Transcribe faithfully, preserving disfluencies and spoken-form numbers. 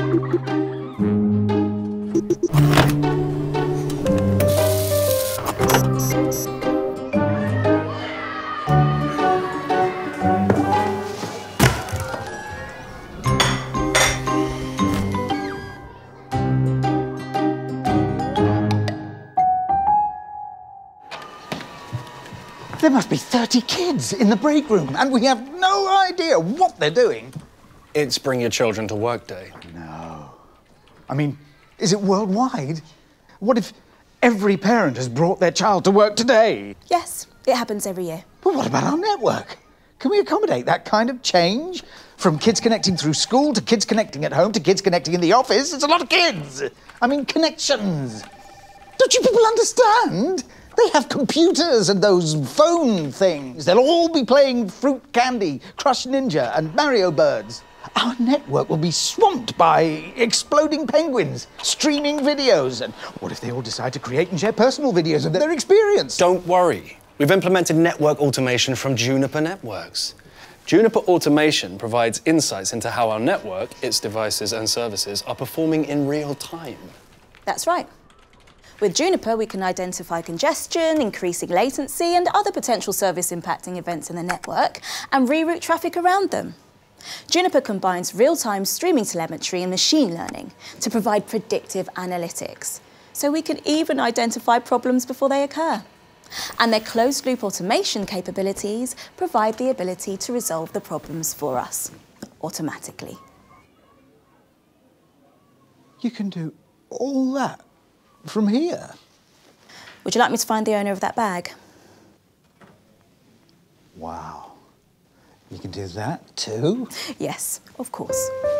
There must be thirty kids in the break room, and we have no idea what they're doing. It's Bring Your Children to Work Day. No. I mean, is it worldwide? What if every parent has brought their child to work today? Yes, it happens every year. But what about our network? Can we accommodate that kind of change? From kids connecting through school, to kids connecting at home, to kids connecting in the office? It's a lot of kids. I mean, connections. Don't you people understand? They have computers and those phone things. They'll all be playing Fruit Candy, Crush Ninja and Mario Birds. Our network will be swamped by exploding penguins, streaming videos, and what if they all decide to create and share personal videos of their experience? Don't worry. We've implemented network automation from Juniper Networks. Juniper Automation provides insights into how our network, its devices and services are performing in real time. That's right. With Juniper, we can identify congestion, increasing latency, and other potential service-impacting events in the network, and reroute traffic around them. Juniper combines real-time streaming telemetry and machine learning to provide predictive analytics, so we can even identify problems before they occur. And their closed-loop automation capabilities provide the ability to resolve the problems for us, automatically. You can do all that from here? Would you like me to find the owner of that bag? Wow. You can do that too? Yes, of course.